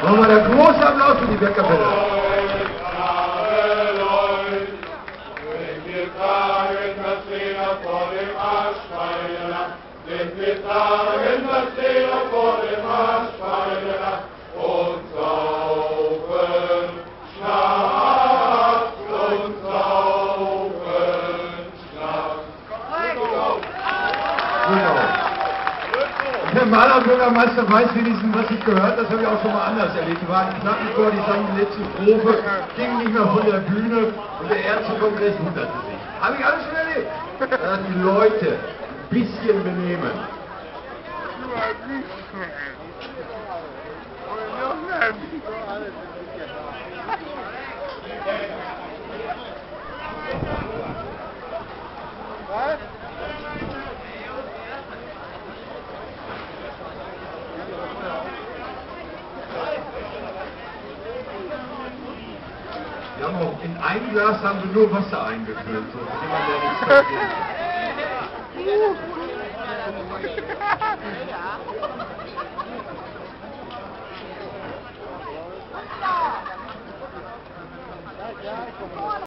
Nochmal der große Applaus für die Bergkapelle. Wir tragen das Leder vor dem Marschpfeiler und saufen Schnaps und saufen Schnaps. Der Maler Bürgermeister weiß wenigstens, was ich gehört, das habe ich auch schon mal anders erlebt. Die waren knapp vor, die sangen die letzte Strophe, gingen nicht mehr von der Bühne und der Ärztekongress wunderte sich. Habe ich alles schon erlebt. Dass die Leute ein bisschen benehmen. Wir haben auch in ein Glas haben wir nur Wasser eingefüllt, so jemand, der nichts versteht.